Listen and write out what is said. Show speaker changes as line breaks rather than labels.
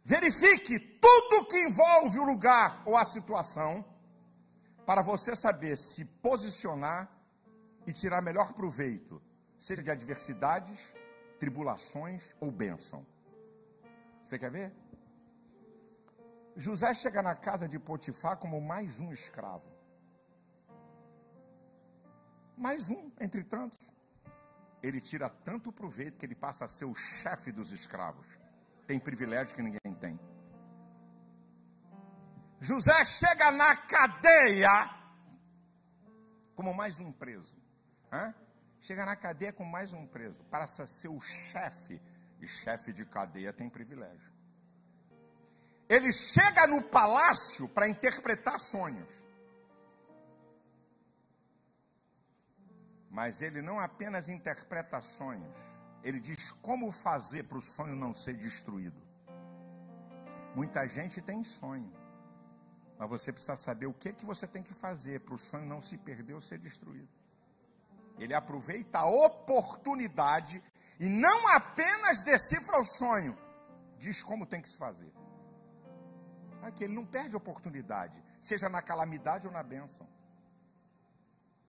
Verifique tudo que envolve o lugar ou a situação, para você saber se posicionar e tirar melhor proveito, seja de adversidades, tribulações ou bênção. Você quer ver? José chega na casa de Potifar como mais um escravo. Mais um, entre tantos. Ele tira tanto proveito que ele passa a ser o chefe dos escravos. Tem privilégio que ninguém tem. José chega na cadeia como mais um preso. Chega na cadeia como mais um preso. Passa a ser o chefe. E chefe de cadeia tem privilégio. Ele chega no palácio para interpretar sonhos. Mas ele não apenas interpreta sonhos. Ele diz como fazer para o sonho não ser destruído. Muita gente tem sonho. Mas você precisa saber o que você tem que fazer para o sonho não se perder ou ser destruído. Ele aproveita a oportunidade e não apenas decifra o sonho. Diz como tem que se fazer. Aqui ele não perde a oportunidade, seja na calamidade ou na bênção.